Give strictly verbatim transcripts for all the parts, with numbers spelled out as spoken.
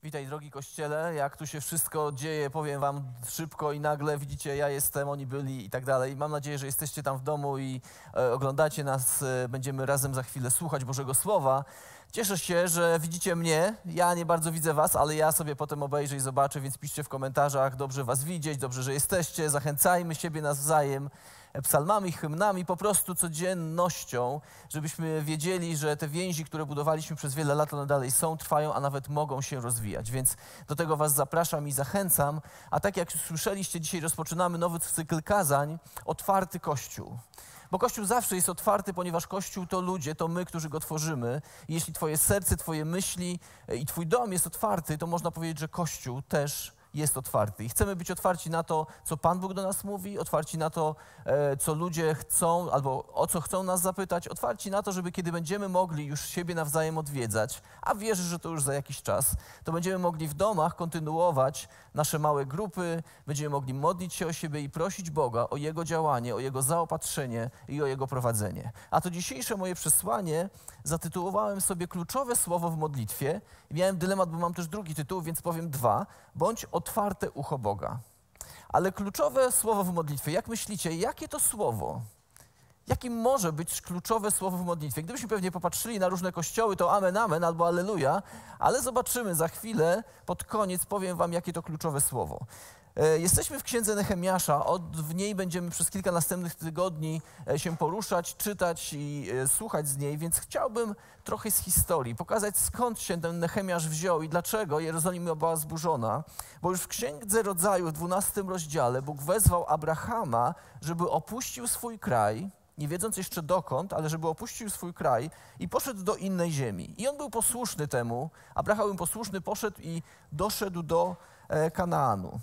Witaj, drogi Kościele, jak tu się wszystko dzieje, powiem wam szybko i nagle, widzicie, ja jestem, oni byli i tak dalej. Mam nadzieję, że jesteście tam w domu i e, oglądacie nas, e, będziemy razem za chwilę słuchać Bożego Słowa. Cieszę się, że widzicie mnie, ja nie bardzo widzę was, ale ja sobie potem obejrzę i zobaczę, więc piszcie w komentarzach, dobrze was widzieć, dobrze, że jesteście, zachęcajmy siebie nawzajem psalmami, hymnami, po prostu codziennością, żebyśmy wiedzieli, że te więzi, które budowaliśmy przez wiele lat, one dalej są, trwają, a nawet mogą się rozwijać. Więc do tego was zapraszam i zachęcam. A tak jak słyszeliście, dzisiaj rozpoczynamy nowy cykl kazań, Otwarty Kościół. Bo Kościół zawsze jest otwarty, ponieważ Kościół to ludzie, to my, którzy go tworzymy. I jeśli twoje serce, twoje myśli i twój dom jest otwarty, to można powiedzieć, że Kościół też jest otwarty. I chcemy być otwarci na to, co Pan Bóg do nas mówi, otwarci na to, co ludzie chcą, albo o co chcą nas zapytać, otwarci na to, żeby kiedy będziemy mogli już siebie nawzajem odwiedzać, a wierzę, że to już za jakiś czas, to będziemy mogli w domach kontynuować nasze małe grupy, będziemy mogli modlić się o siebie i prosić Boga o Jego działanie, o Jego zaopatrzenie i o Jego prowadzenie. A to dzisiejsze moje przesłanie zatytułowałem sobie Kluczowe słowo w modlitwie. I miałem dylemat, bo mam też drugi tytuł, więc powiem dwa. Bądź otwarte ucho Boga. Ale kluczowe słowo w modlitwie. Jak myślicie, jakie to słowo? Jakim może być kluczowe słowo w modlitwie? Gdybyśmy pewnie popatrzyli na różne kościoły, to amen, amen albo alleluja, ale zobaczymy za chwilę, pod koniec powiem wam, jakie to kluczowe słowo. Jesteśmy w Księdze Nehemiasza, od w niej będziemy przez kilka następnych tygodni się poruszać, czytać i słuchać z niej, więc chciałbym trochę z historii pokazać, skąd się ten Nehemiasz wziął i dlaczego Jerozolima była zburzona, bo już w Księdze Rodzaju w dwunastym rozdziale Bóg wezwał Abrahama, żeby opuścił swój kraj, nie wiedząc jeszcze dokąd, ale żeby opuścił swój kraj i poszedł do innej ziemi. I on był posłuszny temu, Abraham był posłuszny, poszedł i doszedł do Kanaanu.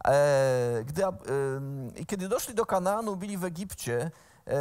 Gdy, I kiedy doszli do Kanaanu, byli w Egipcie,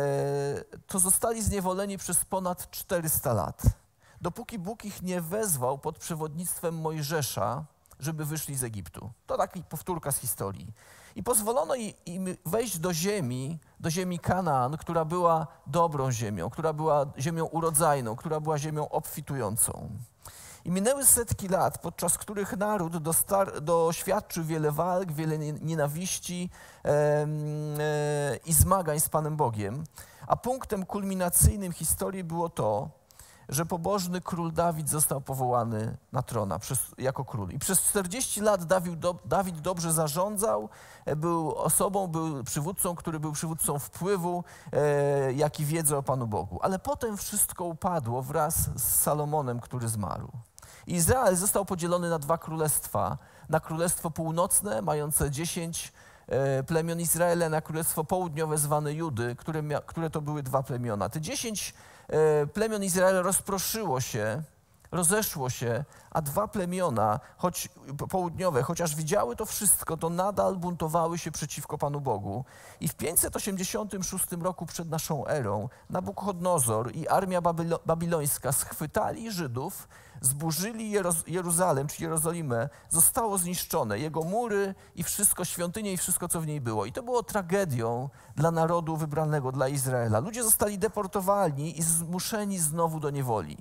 to zostali zniewoleni przez ponad czterysta lat. Dopóki Bóg ich nie wezwał pod przewodnictwem Mojżesza, żeby wyszli z Egiptu. To taka powtórka z historii. I pozwolono im wejść do ziemi, do ziemi Kanaan, która była dobrą ziemią, która była ziemią urodzajną, która była ziemią obfitującą. I minęły setki lat, podczas których naród dostar- doświadczył wiele walk, wiele nienawiści e, e, i zmagań z Panem Bogiem. A punktem kulminacyjnym historii było to, że pobożny król Dawid został powołany na trona przez, jako król. I przez czterdzieści lat Dawid, do, Dawid dobrze zarządzał, był osobą, był przywódcą, który był przywódcą wpływu, e, jak i wiedzy o Panu Bogu. Ale potem wszystko upadło wraz z Salomonem, który zmarł. Izrael został podzielony na dwa królestwa. Na królestwo północne, mające dziesięć e, plemion Izraela, na królestwo południowe zwane Judy, które, mia- które to były dwa plemiona. Te dziesięć e, plemion Izraela rozproszyło się, rozeszło się, a dwa plemiona, choć południowe, chociaż widziały to wszystko, to nadal buntowały się przeciwko Panu Bogu. I w pięćset osiemdziesiątym szóstym roku przed naszą erą Nabuchodonozor i armia babylo- babilońska schwytali Żydów, zburzyli Jeroz- Jeruzalem, czy Jerozolimę, zostało zniszczone, jego mury i wszystko, świątynie i wszystko, co w niej było. I to było tragedią dla narodu wybranego, dla Izraela. Ludzie zostali deportowani i zmuszeni znowu do niewoli.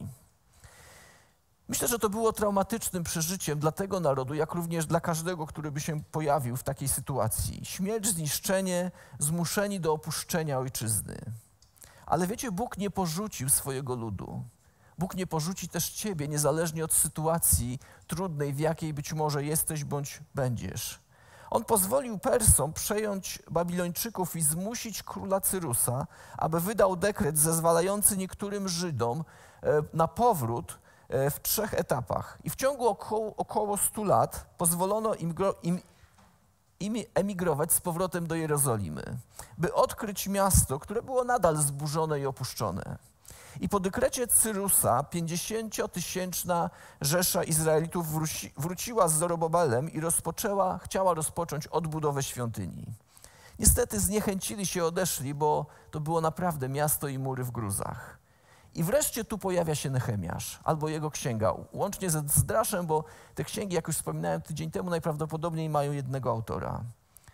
Myślę, że to było traumatycznym przeżyciem dla tego narodu, jak również dla każdego, który by się pojawił w takiej sytuacji. Śmierć, zniszczenie, zmuszeni do opuszczenia ojczyzny. Ale wiecie, Bóg nie porzucił swojego ludu. Bóg nie porzuci też ciebie, niezależnie od sytuacji trudnej, w jakiej być może jesteś bądź będziesz. On pozwolił Persom przejąć Babilończyków i zmusić króla Cyrusa, aby wydał dekret zezwalający niektórym Żydom na powrót w trzech etapach. I w ciągu około, około stu lat pozwolono im, im, im emigrować z powrotem do Jerozolimy, by odkryć miasto, które było nadal zburzone i opuszczone. I po dekrecie Cyrusa pięćdziesięciotysięczna rzesza Izraelitów wróci, wróciła z Zorobabelem i rozpoczęła, chciała rozpocząć odbudowę świątyni. Niestety zniechęcili się, odeszli, bo to było naprawdę miasto i mury w gruzach. I wreszcie tu pojawia się Nehemiasz, albo jego księga, łącznie ze Zdraszem, bo te księgi, jak już wspominałem tydzień temu, najprawdopodobniej mają jednego autora.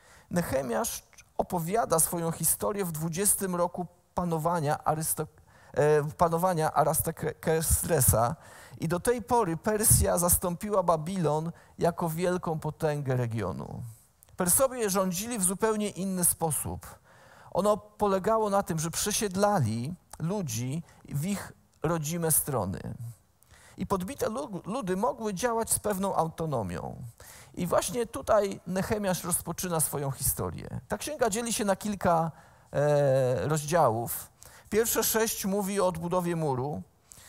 Nehemiasz opowiada swoją historię w dwudziestym roku panowania Arysto- panowania Artaxerxesa i do tej pory Persja zastąpiła Babilon jako wielką potęgę regionu. Persowie rządzili w zupełnie inny sposób. Ono polegało na tym, że przesiedlali ludzi w ich rodzime strony. I podbite ludy mogły działać z pewną autonomią. I właśnie tutaj Nehemiasz rozpoczyna swoją historię. Ta księga dzieli się na kilka e, rozdziałów. Pierwsze sześć mówi o odbudowie muru.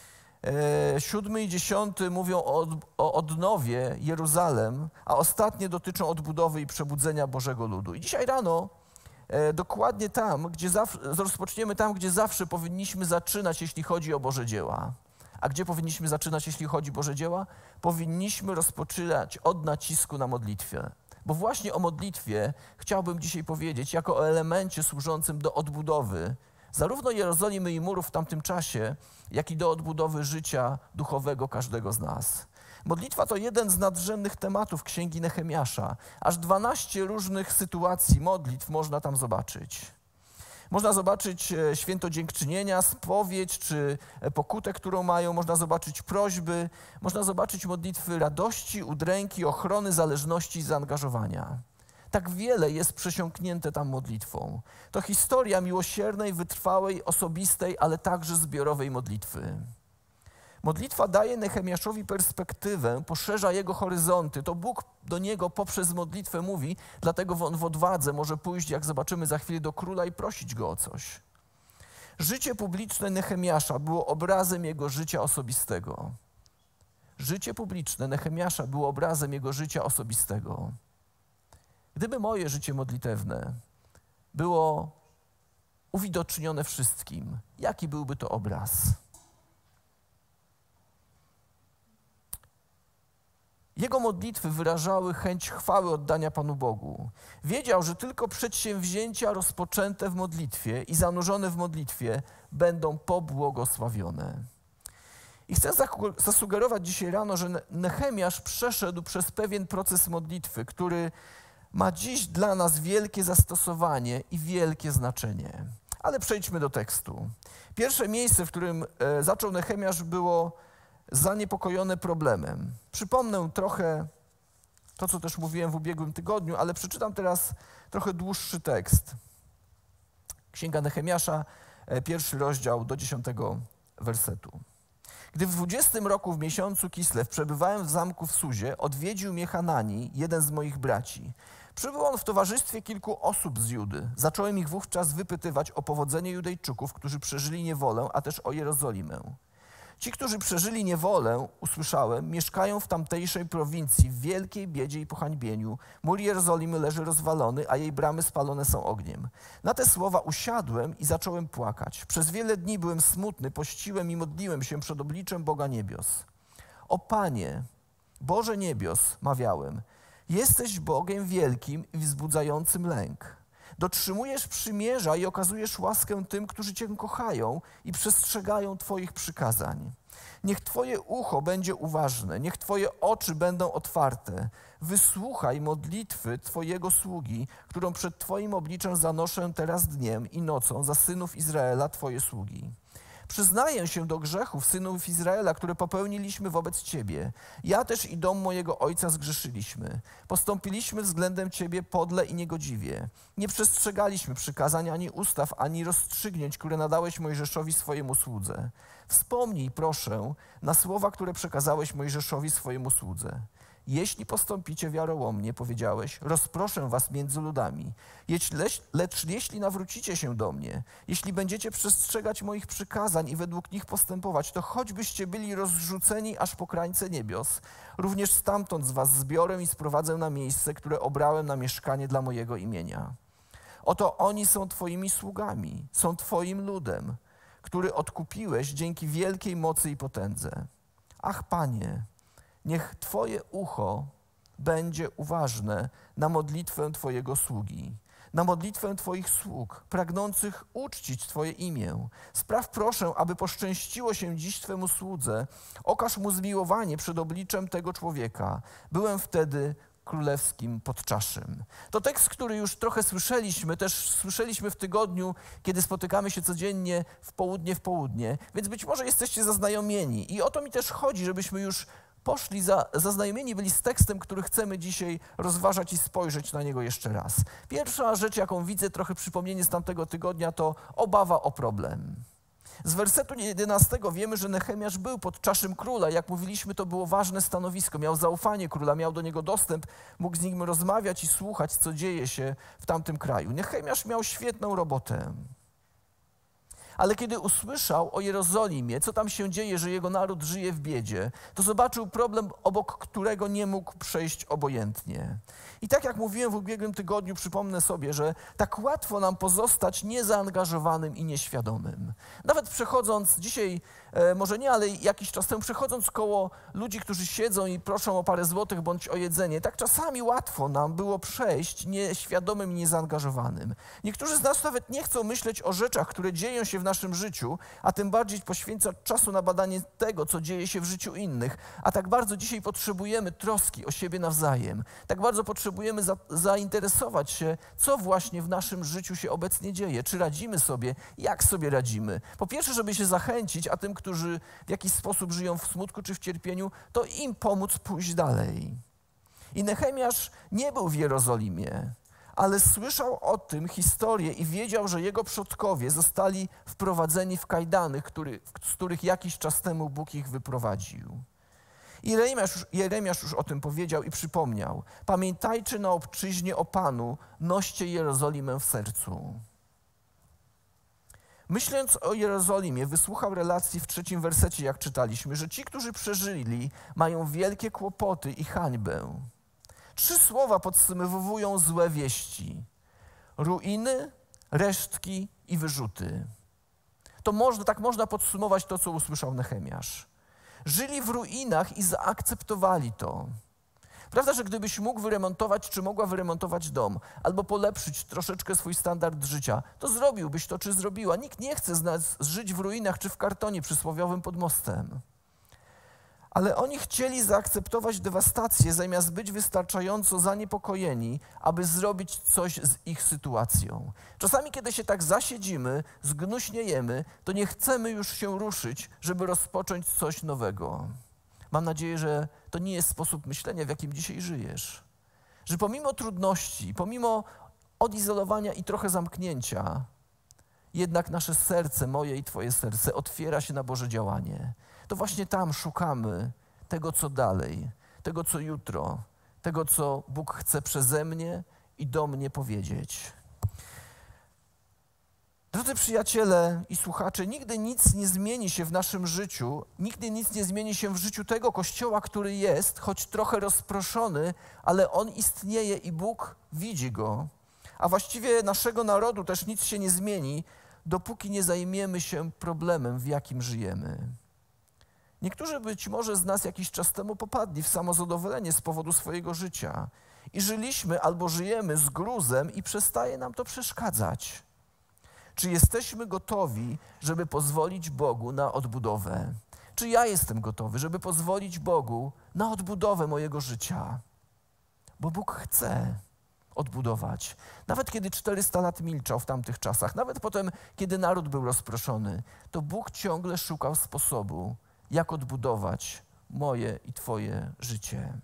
E, siódmy i dziesiąty mówią o, od, o odnowie Jeruzalem, a ostatnie dotyczą odbudowy i przebudzenia Bożego ludu. I dzisiaj rano e, dokładnie tam, gdzie zawsze, rozpoczniemy tam, gdzie zawsze powinniśmy zaczynać, jeśli chodzi o Boże dzieła. A gdzie powinniśmy zaczynać, jeśli chodzi o Boże dzieła? Powinniśmy rozpoczynać od nacisku na modlitwę. Bo właśnie o modlitwie chciałbym dzisiaj powiedzieć, jako o elemencie służącym do odbudowy zarówno Jerozolimy i murów w tamtym czasie, jak i do odbudowy życia duchowego każdego z nas. Modlitwa to jeden z nadrzędnych tematów Księgi Nehemiasza. Aż dwanaście różnych sytuacji modlitw można tam zobaczyć. Można zobaczyć święto dziękczynienia, spowiedź czy pokutę, którą mają. Można zobaczyć prośby. Można zobaczyć modlitwy radości, udręki, ochrony, zależności i zaangażowania. Tak wiele jest przesiąknięte tam modlitwą. To historia miłosiernej, wytrwałej, osobistej, ale także zbiorowej modlitwy. Modlitwa daje Nehemiaszowi perspektywę, poszerza jego horyzonty. To Bóg do niego poprzez modlitwę mówi, dlatego on w odwadze może pójść, jak zobaczymy za chwilę, do króla i prosić go o coś. Życie publiczne Nehemiasza było obrazem jego życia osobistego. Życie publiczne Nehemiasza było obrazem jego życia osobistego. Gdyby moje życie modlitewne było uwidocznione wszystkim, jaki byłby to obraz? Jego modlitwy wyrażały chęć chwały oddania Panu Bogu. Wiedział, że tylko przedsięwzięcia rozpoczęte w modlitwie i zanurzone w modlitwie będą pobłogosławione. I chcę zasugerować dzisiaj rano, że Nehemiasz przeszedł przez pewien proces modlitwy, który ma dziś dla nas wielkie zastosowanie i wielkie znaczenie. Ale przejdźmy do tekstu. Pierwsze miejsce, w którym zaczął Nehemiasz, było zaniepokojone problemem. Przypomnę trochę to, co też mówiłem w ubiegłym tygodniu, ale przeczytam teraz trochę dłuższy tekst. Księga Nehemiasza, pierwszy rozdział do dziesiątego wersetu. Gdy w dwudziestym roku w miesiącu Kislew przebywałem w zamku w Suzie, odwiedził mnie Hanani, jeden z moich braci. Przybył on w towarzystwie kilku osób z Judy. Zacząłem ich wówczas wypytywać o powodzenie Judejczyków, którzy przeżyli niewolę, a też o Jerozolimę. Ci, którzy przeżyli niewolę, usłyszałem, mieszkają w tamtejszej prowincji w wielkiej biedzie i pohańbieniu. Mur Jerozolimy leży rozwalony, a jej bramy spalone są ogniem. Na te słowa usiadłem i zacząłem płakać. Przez wiele dni byłem smutny, pościłem i modliłem się przed obliczem Boga niebios. O Panie, Boże niebios, mawiałem, jesteś Bogiem wielkim i wzbudzającym lęk. Dotrzymujesz przymierza i okazujesz łaskę tym, którzy Cię kochają i przestrzegają Twoich przykazań. Niech Twoje ucho będzie uważne, niech Twoje oczy będą otwarte. Wysłuchaj modlitwy Twojego sługi, którą przed Twoim obliczem zanoszę teraz dniem i nocą za synów Izraela, Twoje sługi. Przyznaję się do grzechów synów Izraela, które popełniliśmy wobec Ciebie. Ja też i dom mojego ojca zgrzeszyliśmy. Postąpiliśmy względem Ciebie podle i niegodziwie. Nie przestrzegaliśmy przykazań ani ustaw, ani rozstrzygnięć, które nadałeś Mojżeszowi swojemu słudze. Wspomnij, proszę, na słowa, które przekazałeś Mojżeszowi swojemu słudze. Jeśli postąpicie wiarołomnie, powiedziałeś, rozproszę was między ludami. Lecz jeśli nawrócicie się do mnie, jeśli będziecie przestrzegać moich przykazań i według nich postępować, to choćbyście byli rozrzuceni aż po krańce niebios, również stamtąd z was zbiorę i sprowadzę na miejsce, które obrałem na mieszkanie dla mojego imienia. Oto oni są twoimi sługami, są twoim ludem, który odkupiłeś dzięki wielkiej mocy i potędze. Ach, Panie, niech Twoje ucho będzie uważne na modlitwę Twojego sługi, na modlitwę Twoich sług, pragnących uczcić Twoje imię. Spraw proszę, aby poszczęściło się dziś Twemu słudze. Okaż mu zmiłowanie przed obliczem tego człowieka. Byłem wtedy królewskim podczaszym. To tekst, który już trochę słyszeliśmy, też słyszeliśmy w tygodniu, kiedy spotykamy się codziennie w południe w południe, więc być może jesteście zaznajomieni. I o to mi też chodzi, żebyśmy już poszli, za, zaznajomieni byli z tekstem, który chcemy dzisiaj rozważać i spojrzeć na niego jeszcze raz. Pierwsza rzecz, jaką widzę, trochę przypomnienie z tamtego tygodnia, to obawa o problem. Z wersetu jedenastego wiemy, że Nehemiasz był podczaszym króla. Jak mówiliśmy, to było ważne stanowisko. Miał zaufanie króla, miał do niego dostęp, mógł z nim rozmawiać i słuchać, co dzieje się w tamtym kraju. Nehemiasz miał świetną robotę. Ale kiedy usłyszał o Jerozolimie, co tam się dzieje, że jego naród żyje w biedzie, to zobaczył problem, obok którego nie mógł przejść obojętnie. I tak jak mówiłem w ubiegłym tygodniu, przypomnę sobie, że tak łatwo nam pozostać niezaangażowanym i nieświadomym. Nawet przechodząc dzisiaj, e, może nie, ale jakiś czas temu, przechodząc koło ludzi, którzy siedzą i proszą o parę złotych bądź o jedzenie, tak czasami łatwo nam było przejść nieświadomym i niezaangażowanym. Niektórzy z nas nawet nie chcą myśleć o rzeczach, które dzieją się w naszym życiu, a tym bardziej poświęcać czasu na badanie tego, co dzieje się w życiu innych. A tak bardzo dzisiaj potrzebujemy troski o siebie nawzajem. Tak bardzo potrzebujemy za, zainteresować się, co właśnie w naszym życiu się obecnie dzieje. Czy radzimy sobie? Jak sobie radzimy? Po pierwsze, żeby się zachęcić, a tym, którzy w jakiś sposób żyją w smutku czy w cierpieniu, to im pomóc pójść dalej. I Nehemiasz nie był w Jerozolimie, ale słyszał o tym historię i wiedział, że jego przodkowie zostali wprowadzeni w kajdany, który, z których jakiś czas temu Bóg ich wyprowadził. I Jeremiasz, Jeremiasz już o tym powiedział i przypomniał. Pamiętajcie na obczyźnie o Panu, noście Jerozolimę w sercu. Myśląc o Jerozolimie, wysłuchał relacji w trzecim wersecie, jak czytaliśmy, że ci, którzy przeżyli, mają wielkie kłopoty i hańbę. Trzy słowa podsumowują złe wieści. Ruiny, resztki i wyrzuty. To można, tak można podsumować to, co usłyszał Nehemiasz. Żyli w ruinach i zaakceptowali to. Prawda, że gdybyś mógł wyremontować, czy mogła wyremontować dom, albo polepszyć troszeczkę swój standard życia, to zrobiłbyś to, czy zrobiła. Nikt nie chce z nas żyć w ruinach, czy w kartonie przysłowiowym pod mostem. Ale oni chcieli zaakceptować dewastację, zamiast być wystarczająco zaniepokojeni, aby zrobić coś z ich sytuacją. Czasami, kiedy się tak zasiedzimy, zgnuśniejemy, to nie chcemy już się ruszyć, żeby rozpocząć coś nowego. Mam nadzieję, że to nie jest sposób myślenia, w jakim dzisiaj żyjesz. Że pomimo trudności, pomimo odizolowania i trochę zamknięcia, jednak nasze serce, moje i Twoje serce, otwiera się na Boże działanie. To właśnie tam szukamy tego, co dalej, tego, co jutro, tego, co Bóg chce przeze mnie i do mnie powiedzieć. Drodzy przyjaciele i słuchacze, nigdy nic nie zmieni się w naszym życiu, nigdy nic nie zmieni się w życiu tego Kościoła, który jest, choć trochę rozproszony, ale on istnieje i Bóg widzi go. A właściwie naszego narodu też nic się nie zmieni, dopóki nie zajmiemy się problemem, w jakim żyjemy. Niektórzy być może z nas jakiś czas temu popadli w samozadowolenie z powodu swojego życia i żyliśmy albo żyjemy z gruzem i przestaje nam to przeszkadzać. Czy jesteśmy gotowi, żeby pozwolić Bogu na odbudowę? Czy ja jestem gotowy, żeby pozwolić Bogu na odbudowę mojego życia? Bo Bóg chce odbudować. Nawet kiedy czterysta lat milczał w tamtych czasach, nawet potem, kiedy naród był rozproszony, to Bóg ciągle szukał sposobu, jak odbudować moje i Twoje życie.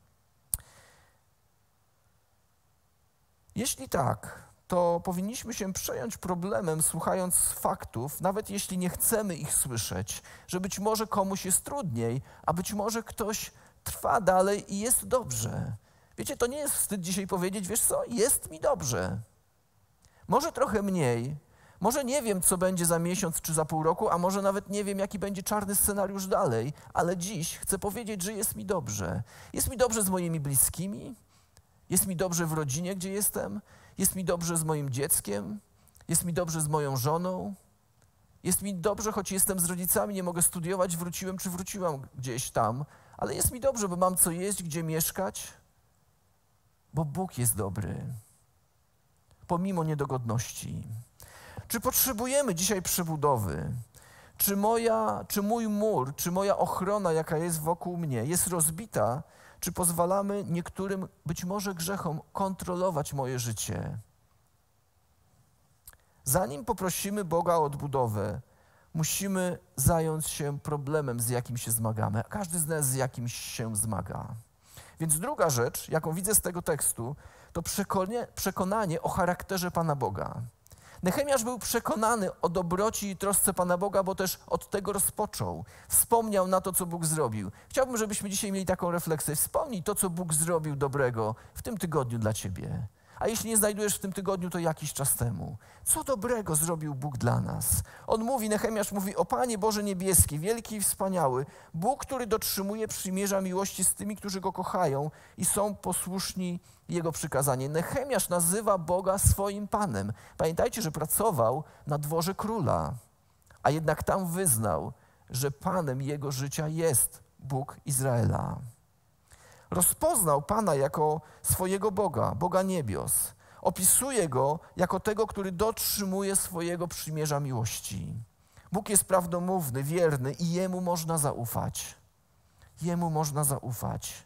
Jeśli tak, to powinniśmy się przejąć problemem, słuchając faktów, nawet jeśli nie chcemy ich słyszeć, że być może komuś jest trudniej, a być może ktoś trwa dalej i jest dobrze. Wiecie, to nie jest wstyd dzisiaj powiedzieć, wiesz co, jest mi dobrze. Może trochę mniej, może nie wiem, co będzie za miesiąc czy za pół roku, a może nawet nie wiem, jaki będzie czarny scenariusz dalej, ale dziś chcę powiedzieć, że jest mi dobrze. Jest mi dobrze z moimi bliskimi, jest mi dobrze w rodzinie, gdzie jestem, jest mi dobrze z moim dzieckiem, jest mi dobrze z moją żoną, jest mi dobrze, choć jestem z rodzicami, nie mogę studiować, wróciłem czy wróciłam gdzieś tam, ale jest mi dobrze, bo mam co jeść, gdzie mieszkać, bo Bóg jest dobry, pomimo niedogodności. Czy potrzebujemy dzisiaj przebudowy? Czy, moja, czy mój mur, czy moja ochrona, jaka jest wokół mnie, jest rozbita, czy pozwalamy niektórym, być może grzechom, kontrolować moje życie? Zanim poprosimy Boga o odbudowę, musimy zająć się problemem, z jakim się zmagamy. Każdy z nas z jakimś się zmaga. Więc druga rzecz, jaką widzę z tego tekstu, to przekonanie, przekonanie o charakterze Pana Boga. Nehemiasz był przekonany o dobroci i trosce Pana Boga, bo też od tego rozpoczął. Wspomniał na to, co Bóg zrobił. Chciałbym, żebyśmy dzisiaj mieli taką refleksję. Wspomnij to, co Bóg zrobił dobrego w tym tygodniu dla ciebie. A jeśli nie znajdujesz w tym tygodniu, to jakiś czas temu. Co dobrego zrobił Bóg dla nas? On mówi, Nehemiasz mówi, o Panie Boże niebieski, wielki i wspaniały, Bóg, który dotrzymuje przymierza miłości z tymi, którzy Go kochają i są posłuszni Jego przykazanie. Nehemiasz nazywa Boga swoim Panem. Pamiętajcie, że pracował na dworze króla, a jednak tam wyznał, że Panem jego życia jest Bóg Izraela. Rozpoznał Pana jako swojego Boga, Boga niebios. Opisuje Go jako tego, który dotrzymuje swojego przymierza miłości. Bóg jest prawdomówny, wierny i Jemu można zaufać. Jemu można zaufać.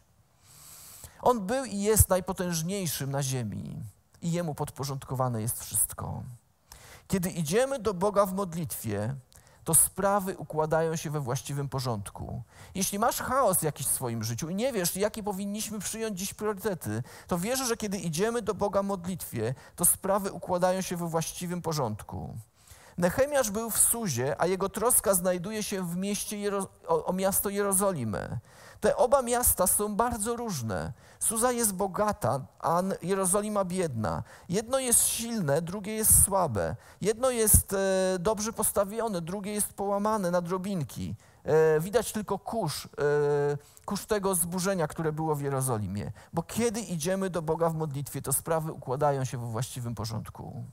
On był i jest najpotężniejszym na ziemi i Jemu podporządkowane jest wszystko. Kiedy idziemy do Boga w modlitwie, to sprawy układają się we właściwym porządku. Jeśli masz chaos jakiś w swoim życiu i nie wiesz, jakie powinniśmy przyjąć dziś priorytety, to wierzę, że kiedy idziemy do Boga w modlitwie, to sprawy układają się we właściwym porządku. Nehemiasz był w Suzie, a jego troska znajduje się w mieście Jero- o, o miasto Jerozolimę. Te oba miasta są bardzo różne. Suza jest bogata, a Jerozolima biedna. Jedno jest silne, drugie jest słabe. Jedno jest e, dobrze postawione, drugie jest połamane na drobinki. E, widać tylko kurz, e, kurz tego zburzenia, które było w Jerozolimie. Bo kiedy idziemy do Boga w modlitwie, to sprawy układają się we właściwym porządku.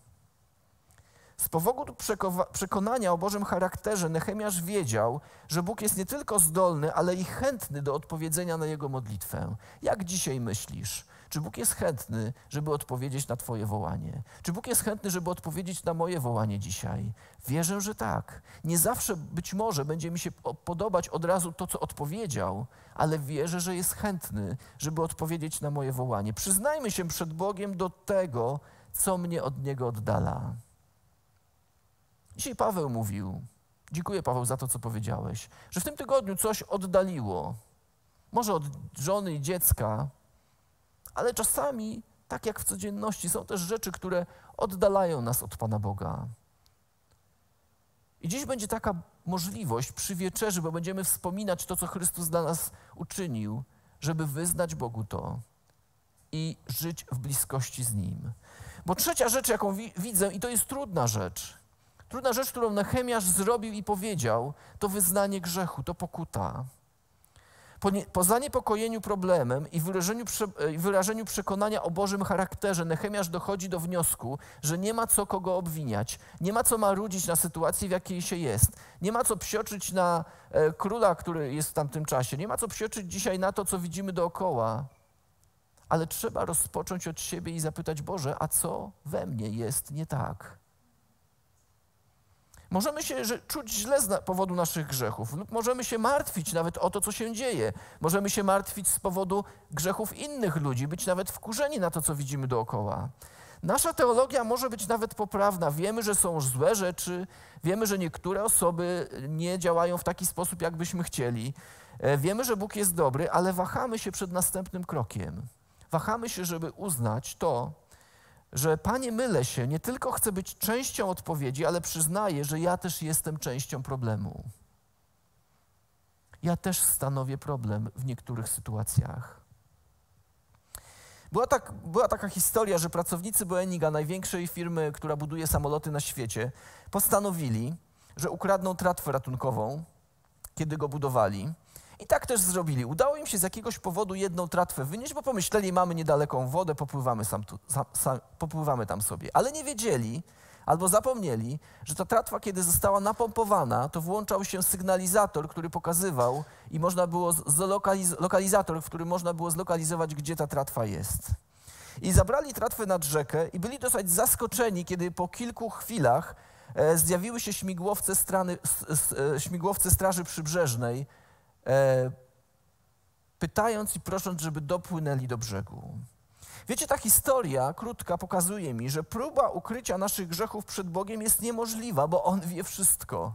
Z powodu przekonania o Bożym charakterze Nehemiasz wiedział, że Bóg jest nie tylko zdolny, ale i chętny do odpowiedzenia na jego modlitwę. Jak dzisiaj myślisz? Czy Bóg jest chętny, żeby odpowiedzieć na twoje wołanie? Czy Bóg jest chętny, żeby odpowiedzieć na moje wołanie dzisiaj? Wierzę, że tak. Nie zawsze być może będzie mi się podobać od razu to, co odpowiedział, ale wierzę, że jest chętny, żeby odpowiedzieć na moje wołanie. Przyznajmy się przed Bogiem do tego, co mnie od Niego oddala. Dzisiaj Paweł mówił, dziękuję Paweł za to, co powiedziałeś, że w tym tygodniu coś oddaliło. Może od żony i dziecka, ale czasami, tak jak w codzienności, są też rzeczy, które oddalają nas od Pana Boga. I dziś będzie taka możliwość przy wieczerzy, bo będziemy wspominać to, co Chrystus dla nas uczynił, żeby wyznać Bogu to i żyć w bliskości z Nim. Bo trzecia rzecz, jaką wi- widzę, i to jest trudna rzecz, Trudna rzecz, którą Nehemiasz zrobił i powiedział, to wyznanie grzechu, to pokuta. Po, nie, po zaniepokojeniu problemem i wyrażeniu, prze, wyrażeniu przekonania o Bożym charakterze Nehemiasz dochodzi do wniosku, że nie ma co kogo obwiniać, nie ma co marudzić na sytuacji, w jakiej się jest, nie ma co psioczyć na e, króla, który jest w tamtym czasie, nie ma co psioczyć dzisiaj na to, co widzimy dookoła, ale trzeba rozpocząć od siebie i zapytać, Boże, a co we mnie jest nie tak? Możemy się że, czuć źle z powodu naszych grzechów lub możemy się martwić nawet o to, co się dzieje. Możemy się martwić z powodu grzechów innych ludzi, być nawet wkurzeni na to, co widzimy dookoła. Nasza teologia może być nawet poprawna. Wiemy, że są złe rzeczy, wiemy, że niektóre osoby nie działają w taki sposób, jakbyśmy chcieli. Wiemy, że Bóg jest dobry, ale wahamy się przed następnym krokiem. Wahamy się, żeby uznać to, że Panie, mylę się, nie tylko chcę być częścią odpowiedzi, ale przyznaję, że ja też jestem częścią problemu. Ja też stanowię problem w niektórych sytuacjach. Była, tak, była taka historia, że pracownicy Boeinga, największej firmy, która buduje samoloty na świecie, postanowili, że ukradną tratwę ratunkową, kiedy go budowali. I tak też zrobili. Udało im się z jakiegoś powodu jedną tratwę wynieść, bo pomyśleli, mamy niedaleką wodę, popływamy, sam tu, sam, sam, popływamy tam sobie. Ale nie wiedzieli albo zapomnieli, że ta tratwa, kiedy została napompowana, to włączał się sygnalizator, który pokazywał i można było zlokaliz- lokalizator, w którym można było zlokalizować, gdzie ta tratwa jest. I zabrali tratwę nad rzekę i byli dosyć zaskoczeni, kiedy po kilku chwilach e, zjawiły się śmigłowce, strany, s, s, śmigłowce Straży Przybrzeżnej, e, pytając i prosząc, żeby dopłynęli do brzegu. Wiecie, ta historia krótka pokazuje mi, że próba ukrycia naszych grzechów przed Bogiem jest niemożliwa, bo On wie wszystko.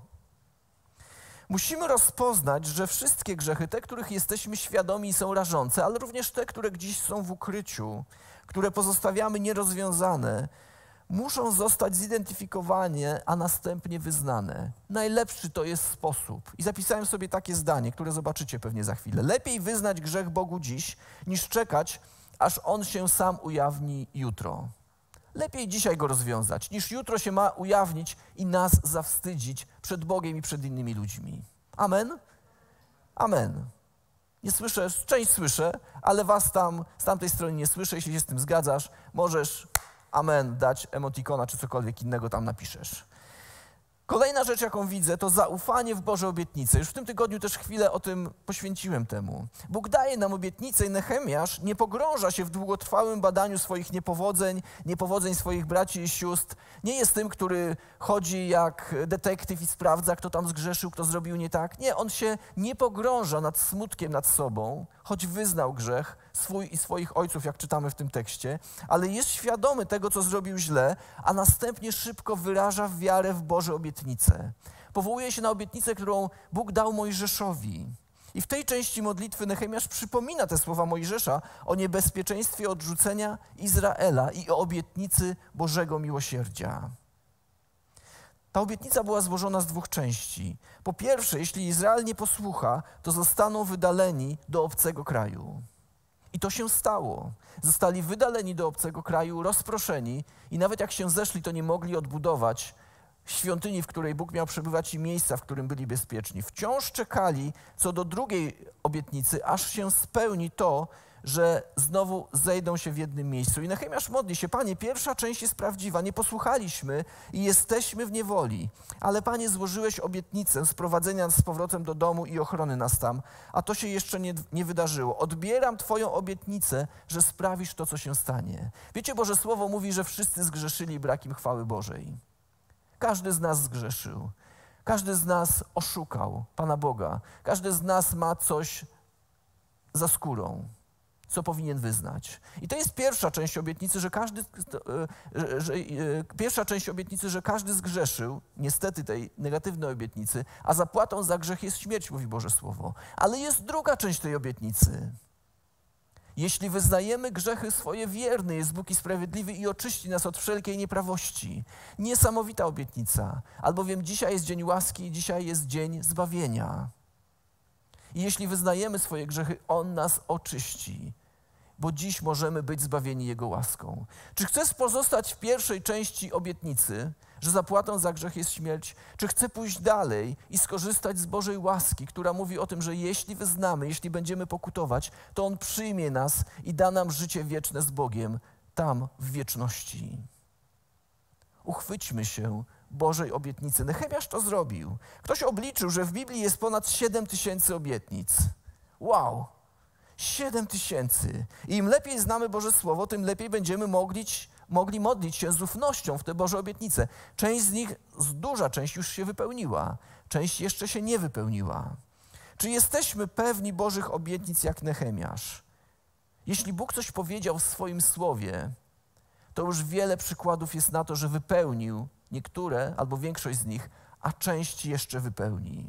Musimy rozpoznać, że wszystkie grzechy, te, których jesteśmy świadomi, są rażące, ale również te, które gdzieś są w ukryciu, które pozostawiamy nierozwiązane, muszą zostać zidentyfikowane, a następnie wyznane. Najlepszy to jest sposób. I zapisałem sobie takie zdanie, które zobaczycie pewnie za chwilę. Lepiej wyznać grzech Bogu dziś, niż czekać, aż On się sam ujawni jutro. Lepiej dzisiaj go rozwiązać, niż jutro się ma ujawnić i nas zawstydzić przed Bogiem i przed innymi ludźmi. Amen? Amen. Nie słyszę, część słyszę, ale was tam z tamtej strony nie słyszę. Jeśli się z tym zgadzasz, możesz amen dać, emotikona czy cokolwiek innego tam napiszesz. Kolejna rzecz, jaką widzę, to zaufanie w Boże obietnice. Już w tym tygodniu też chwilę o tym poświęciłem temu. Bóg daje nam obietnicę i Nehemiasz nie pogrąża się w długotrwałym badaniu swoich niepowodzeń, niepowodzeń swoich braci i sióstr. Nie jest tym, który chodzi jak detektyw i sprawdza, kto tam zgrzeszył, kto zrobił nie tak. Nie, on się nie pogrąża nad smutkiem nad sobą, choć wyznał grzech swój i swoich ojców, jak czytamy w tym tekście, ale jest świadomy tego, co zrobił źle, a następnie szybko wyraża wiarę w Boże obietnice. Powołuje się na obietnicę, którą Bóg dał Mojżeszowi. I w tej części modlitwy Nehemiasz przypomina te słowa Mojżesza o niebezpieczeństwie odrzucenia Izraela i o obietnicy Bożego miłosierdzia. Ta obietnica była złożona z dwóch części. Po pierwsze, jeśli Izrael nie posłucha, to zostaną wydaleni do obcego kraju. I to się stało. Zostali wydaleni do obcego kraju, rozproszeni i nawet jak się zeszli, to nie mogli odbudować świątyni, w której Bóg miał przebywać i miejsca, w którym byli bezpieczni. Wciąż czekali co do drugiej obietnicy, aż się spełni to, że znowu zejdą się w jednym miejscu. I Nehemiasz modli się: Panie, pierwsza część jest prawdziwa, nie posłuchaliśmy i jesteśmy w niewoli, ale Panie, złożyłeś obietnicę sprowadzenia nas z powrotem do domu i ochrony nas tam, a to się jeszcze nie, nie wydarzyło. Odbieram Twoją obietnicę, że sprawisz to, co się stanie. Wiecie, Boże Słowo mówi, że wszyscy zgrzeszyli i brak im chwały Bożej. Każdy z nas zgrzeszył. Każdy z nas oszukał Pana Boga. Każdy z nas ma coś za skórą, co powinien wyznać. I to jest pierwsza część obietnicy, że każdy, że, że, pierwsza część obietnicy, że każdy zgrzeszył, niestety tej negatywnej obietnicy, a zapłatą za grzech jest śmierć, mówi Boże Słowo. Ale jest druga część tej obietnicy. Jeśli wyznajemy grzechy swoje, wierny jest Bóg i sprawiedliwy i oczyści nas od wszelkiej nieprawości. Niesamowita obietnica, albowiem dzisiaj jest dzień łaski i dzisiaj jest dzień zbawienia. I jeśli wyznajemy swoje grzechy, On nas oczyści, bo dziś możemy być zbawieni Jego łaską. Czy chcesz pozostać w pierwszej części obietnicy, że zapłatą za grzech jest śmierć, czy chcę pójść dalej i skorzystać z Bożej łaski, która mówi o tym, że jeśli wyznamy, jeśli będziemy pokutować, to On przyjmie nas i da nam życie wieczne z Bogiem tam w wieczności. Uchwyćmy się Bożej obietnicy. Nehemiasz to zrobił. Ktoś obliczył, że w Biblii jest ponad siedem tysięcy obietnic. Wow! siedem tysięcy. I im lepiej znamy Boże Słowo, tym lepiej będziemy mogli, mogli modlić się z ufnością w te Boże obietnice. Część z nich, duża część już się wypełniła. Część jeszcze się nie wypełniła. Czy jesteśmy pewni Bożych obietnic jak Nehemiasz? Jeśli Bóg coś powiedział w swoim Słowie, to już wiele przykładów jest na to, że wypełnił niektóre albo większość z nich, a część jeszcze wypełni.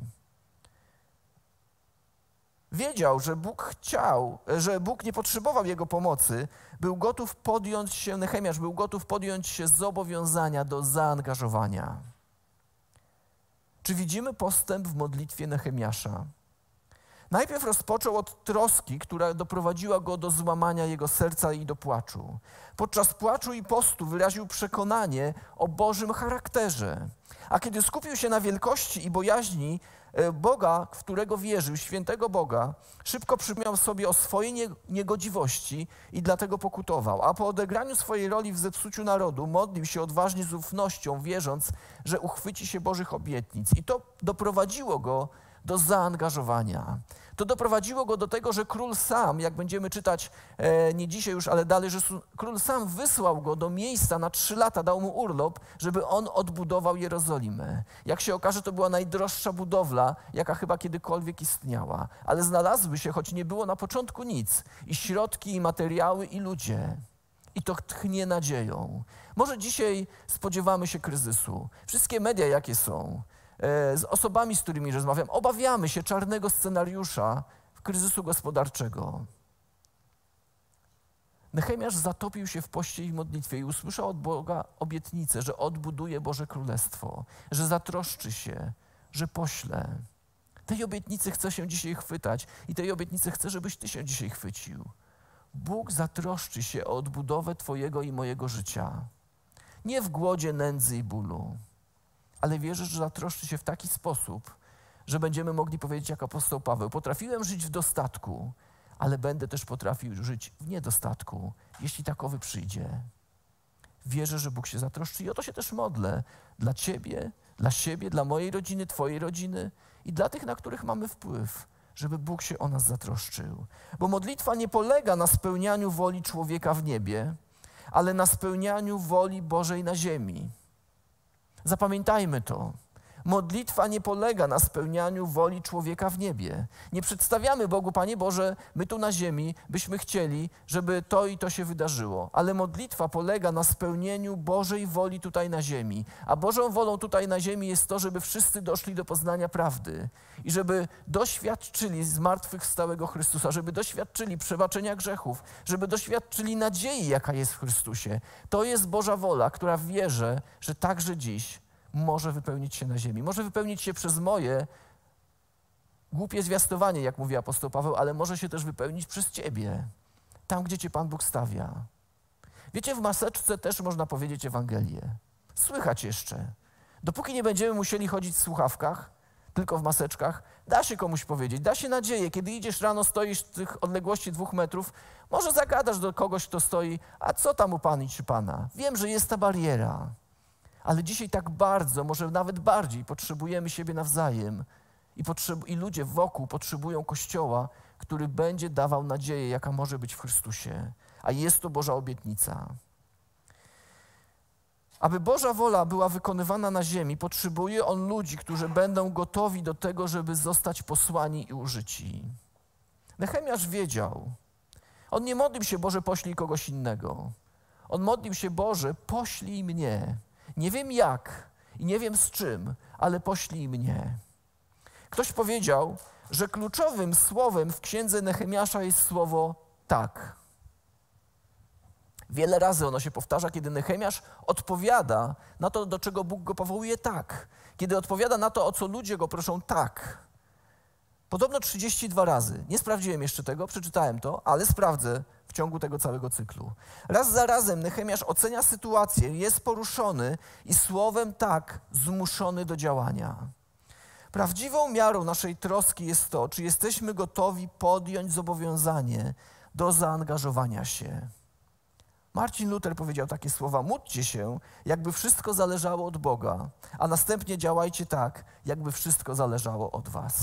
Wiedział, że Bóg chciał, że Bóg nie potrzebował jego pomocy, był gotów podjąć się, Nehemiasz był gotów podjąć się zobowiązania do zaangażowania. Czy widzimy postęp w modlitwie Nehemiasza? Najpierw rozpoczął od troski, która doprowadziła go do złamania jego serca i do płaczu. Podczas płaczu i postu wyraził przekonanie o Bożym charakterze. A kiedy skupił się na wielkości i bojaźni Boga, w którego wierzył, świętego Boga, szybko przypomniał sobie o swojej niegodziwości i dlatego pokutował. A po odegraniu swojej roli w zepsuciu narodu modlił się odważnie z ufnością, wierząc, że uchwyci się Bożych obietnic. I to doprowadziło go do zaangażowania. To doprowadziło go do tego, że król sam, jak będziemy czytać e, nie dzisiaj już, ale dalej, że król sam wysłał go do miejsca na trzy lata, dał mu urlop, żeby on odbudował Jerozolimę. Jak się okaże, to była najdroższa budowla, jaka chyba kiedykolwiek istniała. Ale znalazły się, choć nie było na początku nic, i środki, i materiały, i ludzie. I to tchnie nadzieją. Może dzisiaj spodziewamy się kryzysu. Wszystkie media, jakie są, z osobami, z którymi rozmawiam, obawiamy się czarnego scenariusza kryzysu gospodarczego. Nehemiasz zatopił się w poście i modlitwie i usłyszał od Boga obietnicę, że odbuduje Boże Królestwo, że zatroszczy się, że pośle. Tej obietnicy chcę się dzisiaj chwytać i tej obietnicy chcę, żebyś ty się dzisiaj chwycił. Bóg zatroszczy się o odbudowę twojego i mojego życia. Nie w głodzie, nędzy i bólu, ale wierzę, że zatroszczy się w taki sposób, że będziemy mogli powiedzieć jak apostoł Paweł: potrafiłem żyć w dostatku, ale będę też potrafił żyć w niedostatku, jeśli takowy przyjdzie. Wierzę, że Bóg się zatroszczy i o to się też modlę. Dla ciebie, dla siebie, dla mojej rodziny, twojej rodziny i dla tych, na których mamy wpływ, żeby Bóg się o nas zatroszczył. Bo modlitwa nie polega na spełnianiu woli człowieka w niebie, ale na spełnianiu woli Bożej na ziemi. Zapamiętajmy to. Modlitwa nie polega na spełnianiu woli człowieka w niebie. Nie przedstawiamy Bogu: Panie Boże, my tu na ziemi byśmy chcieli, żeby to i to się wydarzyło. Ale modlitwa polega na spełnieniu Bożej woli tutaj na ziemi. A Bożą wolą tutaj na ziemi jest to, żeby wszyscy doszli do poznania prawdy i żeby doświadczyli zmartwychwstałego Chrystusa, żeby doświadczyli przebaczenia grzechów, żeby doświadczyli nadziei, jaka jest w Chrystusie. To jest Boża wola, która wierzę, że także dziś może wypełnić się na ziemi. Może wypełnić się przez moje głupie zwiastowanie, jak mówi apostoł Paweł, ale może się też wypełnić przez ciebie, tam, gdzie cię Pan Bóg stawia. Wiecie, w maseczce też można powiedzieć Ewangelię. Słychać jeszcze. Dopóki nie będziemy musieli chodzić w słuchawkach, tylko w maseczkach, da się komuś powiedzieć, da się nadzieję. Kiedy idziesz rano, stoisz w tych odległości dwóch metrów, może zagadasz do kogoś, kto stoi: a co tam u Pani czy Pana? Wiem, że jest ta bariera. Ale dzisiaj tak bardzo, może nawet bardziej potrzebujemy siebie nawzajem i, potrzeb- i ludzie wokół potrzebują Kościoła, który będzie dawał nadzieję, jaka może być w Chrystusie. A jest to Boża obietnica. Aby Boża wola była wykonywana na ziemi, potrzebuje On ludzi, którzy będą gotowi do tego, żeby zostać posłani i użyci. Nehemiasz wiedział. On nie modlił się: Boże, poślij kogoś innego. On modlił się: Boże, poślij mnie. Nie wiem jak i nie wiem z czym, ale poślij mnie. Ktoś powiedział, że kluczowym słowem w księdze Nehemiasza jest słowo tak. Wiele razy ono się powtarza, kiedy Nehemiasz odpowiada na to, do czego Bóg go powołuje, tak. Kiedy odpowiada na to, o co ludzie go proszą, tak. Podobno trzydzieści dwa razy. Nie sprawdziłem jeszcze tego, przeczytałem to, ale sprawdzę w ciągu tego całego cyklu. Raz za razem Nehemiasz ocenia sytuację, jest poruszony i słowem tak zmuszony do działania. Prawdziwą miarą naszej troski jest to, czy jesteśmy gotowi podjąć zobowiązanie do zaangażowania się. Marcin Luther powiedział takie słowa: módlcie się, jakby wszystko zależało od Boga, a następnie działajcie tak, jakby wszystko zależało od was.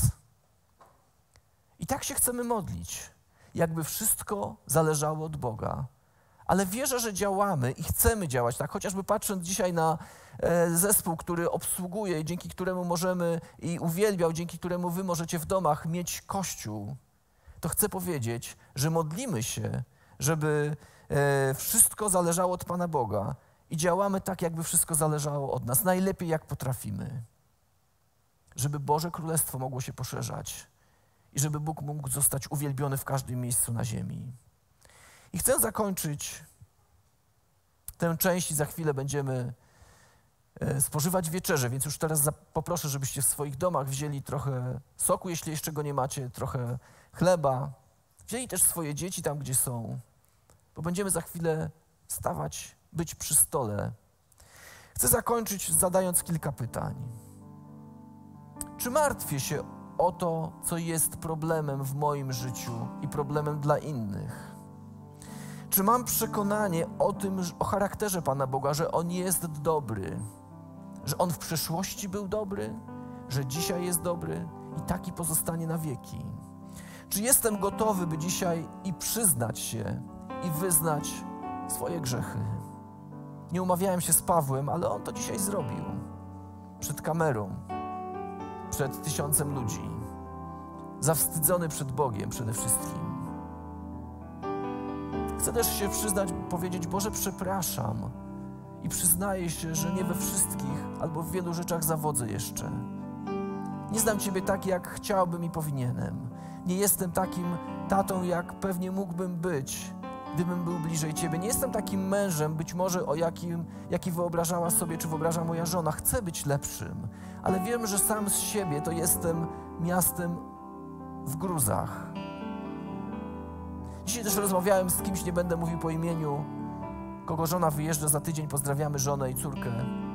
I tak się chcemy modlić, jakby wszystko zależało od Boga. Ale wierzę, że działamy i chcemy działać tak, chociażby patrząc dzisiaj na e, zespół, który obsługuje i dzięki któremu możemy i uwielbiał, dzięki któremu wy możecie w domach mieć Kościół, to chcę powiedzieć, że modlimy się, żeby e, wszystko zależało od Pana Boga i działamy tak, jakby wszystko zależało od nas, najlepiej jak potrafimy, żeby Boże Królestwo mogło się poszerzać i żeby Bóg mógł zostać uwielbiony w każdym miejscu na ziemi. I chcę zakończyć tę część i za chwilę będziemy spożywać wieczerzę, więc już teraz poproszę, żebyście w swoich domach wzięli trochę soku, jeśli jeszcze go nie macie, trochę chleba. Wzięli też swoje dzieci tam, gdzie są, bo będziemy za chwilę stawać, być przy stole. Chcę zakończyć zadając kilka pytań. Czy martwię się o to, co jest problemem w moim życiu i problemem dla innych? Czy mam przekonanie o tym, o charakterze Pana Boga, że On jest dobry, że On w przeszłości był dobry, że dzisiaj jest dobry i taki pozostanie na wieki. Czy jestem gotowy, by dzisiaj i przyznać się, i wyznać swoje grzechy? Nie umawiałem się z Pawłem, ale on to dzisiaj zrobił. Przed kamerą, przed tysiącem ludzi. Zawstydzony przed Bogiem przede wszystkim. Chcę też się przyznać, powiedzieć: Boże, przepraszam i przyznaję się, że nie we wszystkich albo w wielu rzeczach zawodzę jeszcze. Nie znam Ciebie tak, jak chciałbym i powinienem. Nie jestem takim tatą, jak pewnie mógłbym być, gdybym był bliżej Ciebie. Nie jestem takim mężem, być może o jakim, jaki wyobrażała sobie, czy wyobraża moja żona. Chcę być lepszym, ale wiem, że sam z siebie to jestem miastem w gruzach. Dzisiaj też rozmawiałem z kimś, nie będę mówił po imieniu, kogo żona wyjeżdża za tydzień, pozdrawiamy żonę i córkę.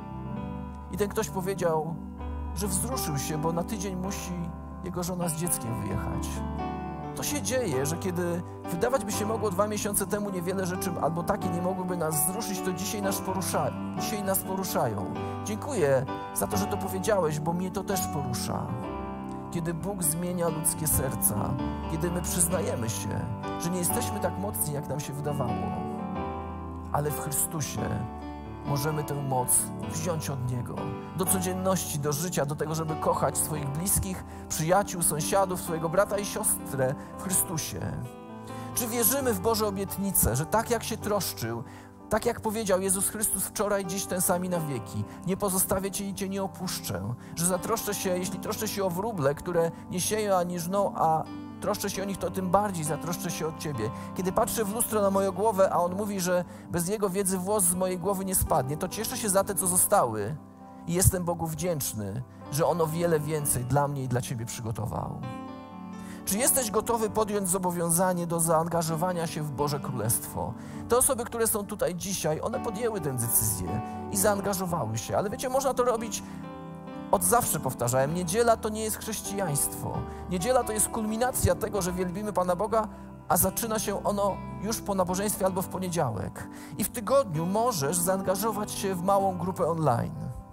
I ten ktoś powiedział, że wzruszył się, bo na tydzień musi jego żona z dzieckiem wyjechać. To się dzieje, że kiedy wydawać by się mogło dwa miesiące temu niewiele rzeczy albo takie nie mogłyby nas wzruszyć, to dzisiaj nas, porusza, dzisiaj nas poruszają. Dziękuję za to, że to powiedziałeś, bo mnie to też porusza. Kiedy Bóg zmienia ludzkie serca, kiedy my przyznajemy się, że nie jesteśmy tak mocni, jak nam się wydawało, ale w Chrystusie możemy tę moc wziąć od Niego do codzienności, do życia, do tego, żeby kochać swoich bliskich, przyjaciół, sąsiadów, swojego brata i siostrę w Chrystusie. Czy wierzymy w Boże obietnice, że tak jak się troszczył, tak jak powiedział Jezus Chrystus wczoraj, dziś ten sami na wieki, nie pozostawię Cię i Cię nie opuszczę, że zatroszczę się, jeśli troszczę się o wróble, które nie sieją ani żną, a troszczę się o nich, to tym bardziej zatroszczę się od Ciebie. Kiedy patrzę w lustro na moją głowę, a On mówi, że bez Jego wiedzy włos z mojej głowy nie spadnie, to cieszę się za te, co zostały i jestem Bogu wdzięczny, że On o wiele więcej dla mnie i dla Ciebie przygotował. Czy jesteś gotowy podjąć zobowiązanie do zaangażowania się w Boże Królestwo? Te osoby, które są tutaj dzisiaj, one podjęły tę decyzję i zaangażowały się. Ale wiecie, można to robić od zawsze, powtarzałem. Niedziela to nie jest chrześcijaństwo. Niedziela to jest kulminacja tego, że wielbimy Pana Boga, a zaczyna się ono już po nabożeństwie albo w poniedziałek. I w tygodniu możesz zaangażować się w małą grupę online.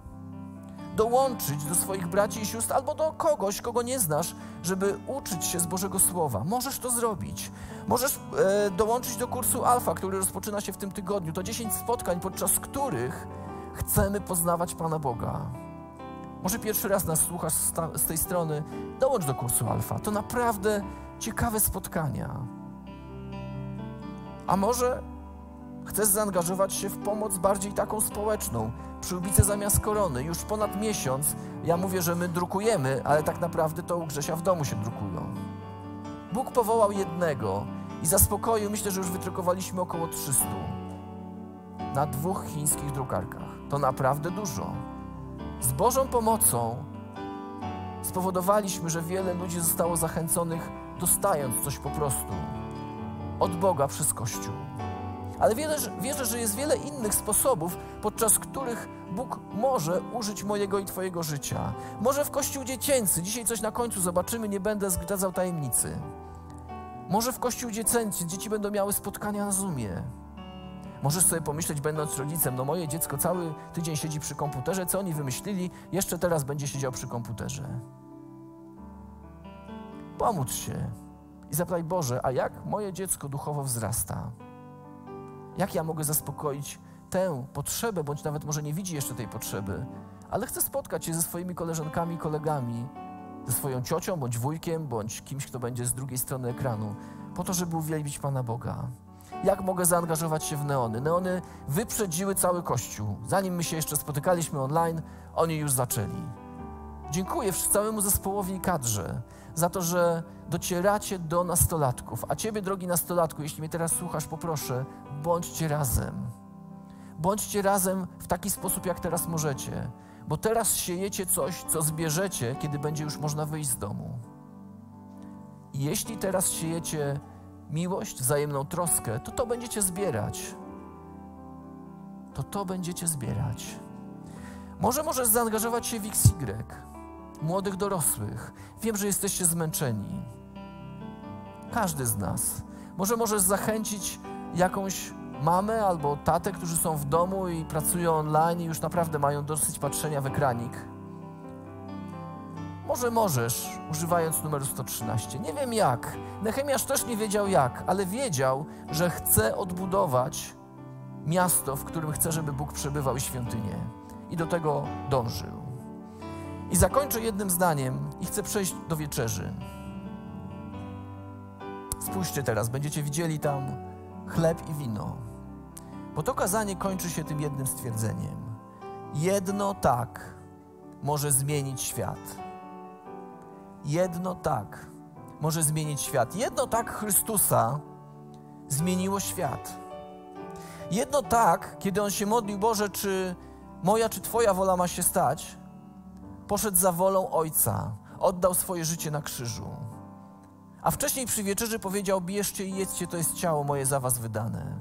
Dołączyć do swoich braci i sióstr albo do kogoś, kogo nie znasz, żeby uczyć się z Bożego Słowa. Możesz to zrobić. Możesz e, dołączyć do kursu Alfa, który rozpoczyna się w tym tygodniu. To dziesięć spotkań, podczas których chcemy poznawać Pana Boga. Może pierwszy raz nas słuchasz z, ta, z tej strony. Dołącz do kursu Alfa. To naprawdę ciekawe spotkania. A może chcesz zaangażować się w pomoc bardziej taką społeczną? Przyłbice zamiast korony. Już ponad miesiąc ja mówię, że my drukujemy, ale tak naprawdę to u Grzesia w domu się drukują. Bóg powołał jednego i zaspokoił, myślę, że już wydrukowaliśmy około trzystu na dwóch chińskich drukarkach. To naprawdę dużo. Z Bożą pomocą spowodowaliśmy, że wiele ludzi zostało zachęconych, dostając coś po prostu od Boga przez Kościół. Ale wierzę, wierzę, że jest wiele innych sposobów, podczas których Bóg może użyć mojego i Twojego życia. Może w Kościół dziecięcy. Dzisiaj coś na końcu zobaczymy, nie będę zdradzał tajemnicy. Może w Kościół dziecięcy dzieci będą miały spotkania na Zoomie. Możesz sobie pomyśleć, będąc rodzicem, no moje dziecko cały tydzień siedzi przy komputerze, co oni wymyślili, jeszcze teraz będzie siedział przy komputerze. Pomódl się i zapytaj: Boże, a jak moje dziecko duchowo wzrasta? Jak ja mogę zaspokoić tę potrzebę, bądź nawet może nie widzi jeszcze tej potrzeby, ale chce spotkać się ze swoimi koleżankami i kolegami, ze swoją ciocią, bądź wujkiem, bądź kimś, kto będzie z drugiej strony ekranu, po to, żeby uwielbić Pana Boga. Jak mogę zaangażować się w neony? Neony wyprzedziły cały Kościół. Zanim my się jeszcze spotykaliśmy online, oni już zaczęli. Dziękuję całemu zespołowi i kadrze za to, że docieracie do nastolatków. A Ciebie, drogi nastolatku, jeśli mnie teraz słuchasz, poproszę, bądźcie razem. Bądźcie razem w taki sposób, jak teraz możecie. Bo teraz siejecie coś, co zbierzecie, kiedy będzie już można wyjść z domu. I jeśli teraz siejecie miłość, wzajemną troskę, to to będziecie zbierać. To to będziecie zbierać. Może możesz zaangażować się w X Y, młodych dorosłych. Wiem, że jesteście zmęczeni. Każdy z nas. Może możesz zachęcić jakąś mamę albo tatę, którzy są w domu i pracują online i już naprawdę mają dosyć patrzenia w ekranik. może możesz, używając numeru sto trzynaście. Nie wiem jak. Nehemiasz też nie wiedział jak, ale wiedział, że chce odbudować miasto, w którym chce, żeby Bóg przebywał, i świątynię. I do tego dążył. I zakończę jednym zdaniem i chcę przejść do wieczerzy. Spójrzcie teraz, będziecie widzieli tam chleb i wino. Bo to kazanie kończy się tym jednym stwierdzeniem. Jedno tak może zmienić świat. Jedno tak może zmienić świat. Jedno tak Chrystusa zmieniło świat. Jedno tak, kiedy On się modlił, Boże, czy moja, czy Twoja wola ma się stać, poszedł za wolą Ojca, oddał swoje życie na krzyżu. A wcześniej przy wieczerzy powiedział: bierzcie i jedzcie, to jest ciało moje za was wydane.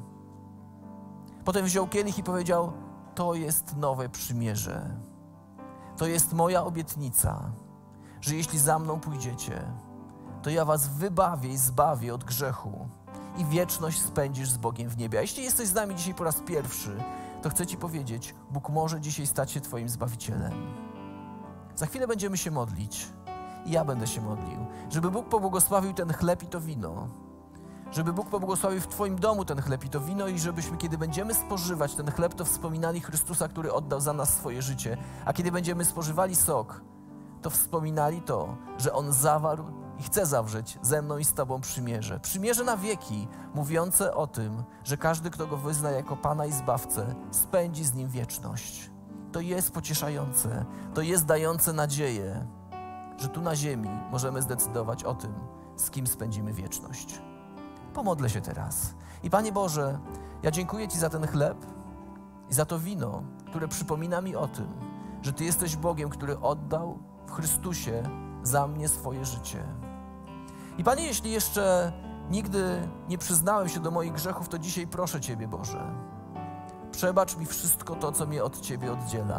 Potem wziął kielich i powiedział: to jest nowe przymierze. To jest moja obietnica, że jeśli za mną pójdziecie, to ja was wybawię i zbawię od grzechu i wieczność spędzisz z Bogiem w niebie. A jeśli jesteś z nami dzisiaj po raz pierwszy, to chcę ci powiedzieć, Bóg może dzisiaj stać się twoim Zbawicielem. Za chwilę będziemy się modlić i ja będę się modlił, żeby Bóg pobłogosławił ten chleb i to wino, żeby Bóg pobłogosławił w twoim domu ten chleb i to wino i żebyśmy, kiedy będziemy spożywać ten chleb, to wspominali Chrystusa, który oddał za nas swoje życie, a kiedy będziemy spożywali sok, to wspominali to, że On zawarł i chce zawrzeć ze mną i z tobą przymierze. Przymierze na wieki, mówiące o tym, że każdy, kto Go wyzna jako Pana i Zbawcę, spędzi z Nim wieczność. To jest pocieszające, to jest dające nadzieję, że tu na ziemi możemy zdecydować o tym, z kim spędzimy wieczność. Pomodlę się teraz. I Panie Boże, ja dziękuję Ci za ten chleb i za to wino, które przypomina mi o tym, że Ty jesteś Bogiem, który oddał w Chrystusie za mnie swoje życie. I Panie, jeśli jeszcze nigdy nie przyznałem się do moich grzechów, to dzisiaj proszę Ciebie, Boże, przebacz mi wszystko to, co mnie od Ciebie oddziela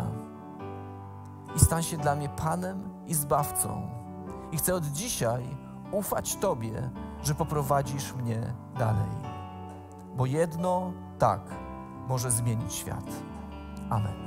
i stań się dla mnie Panem i Zbawcą. I chcę od dzisiaj ufać Tobie, że poprowadzisz mnie dalej. Bo jedno tak może zmienić świat. Amen.